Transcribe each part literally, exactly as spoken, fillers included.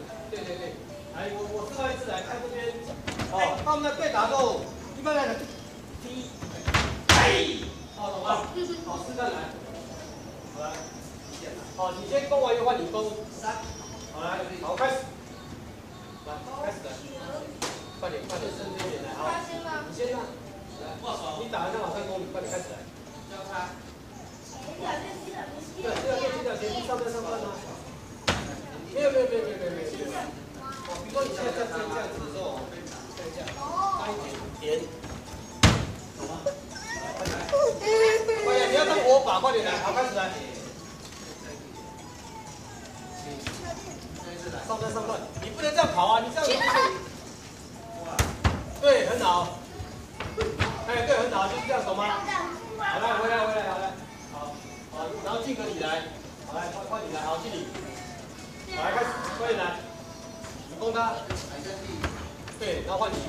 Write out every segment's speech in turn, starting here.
对对对，来，我我示范一次，来看这边。哦，那我们的对打之后，一般来讲就踢，哎，好，懂吗？好，示范来。好来，好，你先攻完又换你攻。三。好来，好开始。来，开始来。快点，快点，认真一点来，好。你先让。来，你打完再往上攻，你快点开始来。交叉。对，这个练习的前提上班上班吗？没有没有没有没有没有没有没有。哦，比如说你现在这样这样子的时候，这样这样，大一点点，懂吗？快点，快点，你要当火把，快点来，好，开始来。上段上段，你不能这样跑啊，你这样子。对，很好。哎，对，很好，就是这样，懂吗？好来，回来回来，好来，好，好，然后敬个礼来，好来，换换你来，好，敬礼。好来，开始，快点来。你攻他，对，然后换你。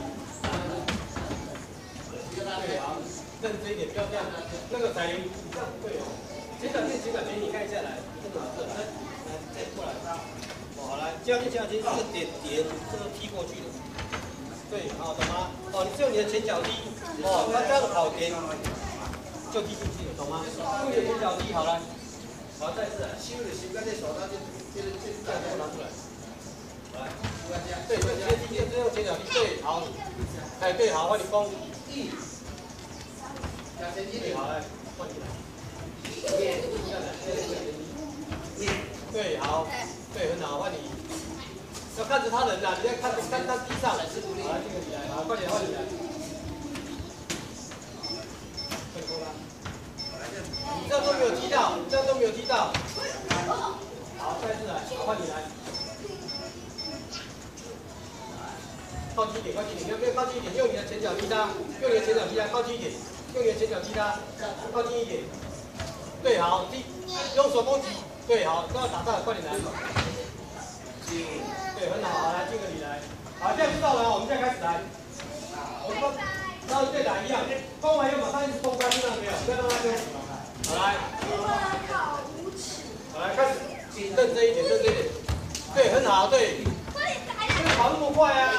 对，好，认真一点，不要这样。那个彩铃，这样不对哦。前脚尖，前脚尖，你看一下来，这个这来，来再过来。哦，好来，前脚尖，前脚尖，这个点点，这个踢过去的。对，好，懂吗？哦，你是用你的前脚踢，哦，他这样跑点就踢进去了，懂吗？用你的前脚踢，好来，好，再次，修的修，刚才手上就就是就是这样拿出来。来，对，就直接踢，就用前脚踢，对，好，哎，对，好，换你攻。一，脚前踢，对，好来，换你来。练，练，对，好，对，很好，换你。要看着他人呐，你要看看他地上。好，这个你来，好，快点，换你来。快点攻他。你这样都没有踢到，你这样都没有踢到。好，再次来，好，换你来。靠近一点，靠近一点，要不要靠近一点？用你的前脚踢他，用你的前脚踢他，靠近一点，用你的前脚踢他，靠近一点。对，好，踢，用手攻击。对，好，都要打到，快点来。对，很好，好来，敬个礼来。好，这样知道了，我们现在开始来。我们跟刚刚对打一样，攻完又马上一直攻他，听到没有？不要让他丢。好来。好来，开始，认真一点，认真一点。对，很好，对。不能跑那么快啊。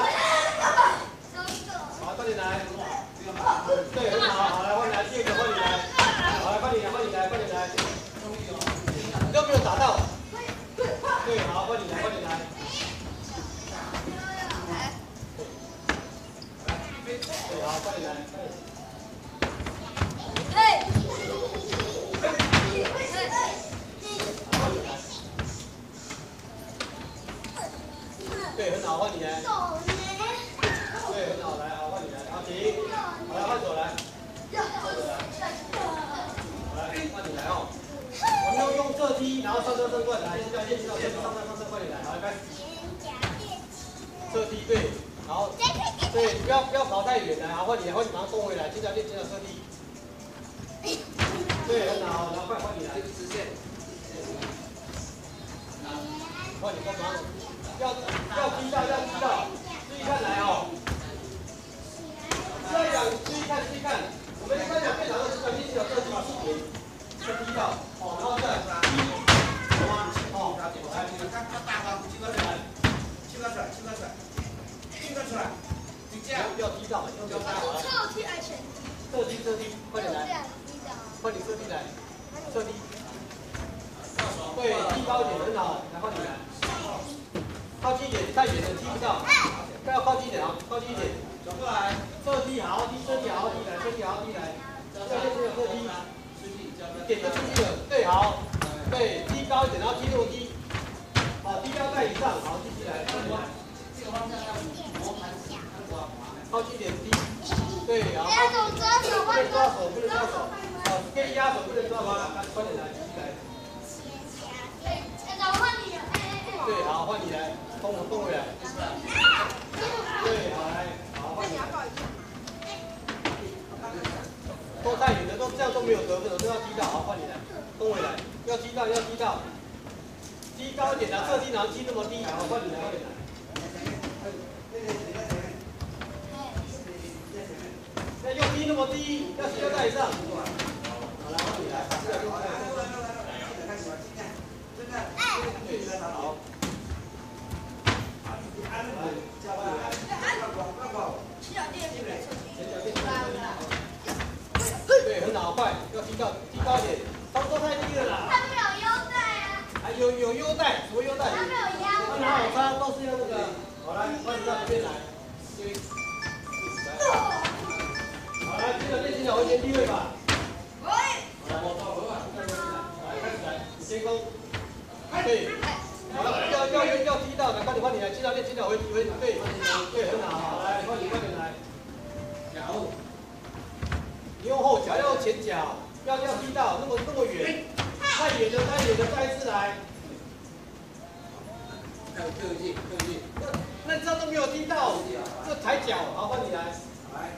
好，快点来。对，很好，好来，换你来，第二个换你来。好来，快点来，换你来，快点来。你都没有打到。对，好，换你来，快点来。对，好，快点来，快点。哎。对，很好，换你来。对，很好，来，好，换你来，好，停。好来，换手来。换手来。好来，换你来哦。我们要用侧踢，然后上上上过来，现在练习到上上上上，快点来，好，开始。侧踢，对，然后，对，不要不要跑太远来，好，换你来，换你马上攻回来，接着练，接着侧踢。对，很好，然后快换你来，直线。换你帮忙，要要踢到，要踢到，注意看来哦。这样，注意看，注意看，我们一般讲对打的时候，先有侧踢一点，再踢到，哦，然后再踢，好吗？哦，来，他大方，七个出来，七个出来，七个出来，七个出来，就这样，不要踢到，用脚踏好了。侧踢还是前踢？侧踢，侧踢，快点来，快点侧踢来，侧踢。对，踢高一点，很好，来换你来。靠近一点，太远了踢不到，再要靠近一点啊，靠近一点。转过来，侧踢好，踢侧踢好，踢来，侧踢好，踢来。要练这个侧踢，一点就出去了。对，好，对，踢高一点，然后踢落踢。好，踢腰带以上，好，继续来，靠近来。靠近一点踢。对，好。不能抓手，不能抓手。好，可以压手，不能抓手，快点来，继续来。对，好，换你来，攻我攻回来。对，好来，好换你。都太远了，都这样都没有得分，都要踢到，好换你来，攻回来，要踢到，要踢到，踢高一点的，侧踢然后踢那么低，好换你来，换你来。要用踢那么低，要踢到带上。好来，换你来，对，好。 高提高一点，动作太低了啦。 他们有优待啊。 还有有优待，什么优待？ 他们有腰他哪有差，都是要那个。好来，换你到这边来。对。好来，接着练习小回旋低位吧。 喂。 好来，我到回吧，再练习来，来开始来，你先攻。对。好了，要要要要踢到的，快点快点来，经常练经常回回对对，很好，好来，快点快点来。脚。你用后脚，要用前脚，要要踢到那么那么远，太远的太远的，再一次来。还有特技特技，那那这样都没有踢到，这抬脚，好换你来。来。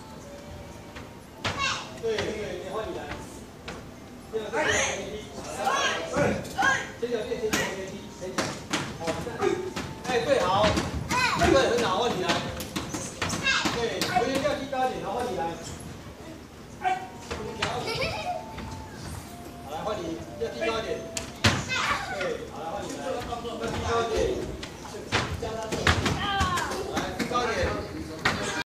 对对，你换你来。这样再回踢。前脚垫前脚回踢，前脚。好，哎对好，对很好，换你来。对，回旋要踢高一点，好换你来。好，来换你，要踢高。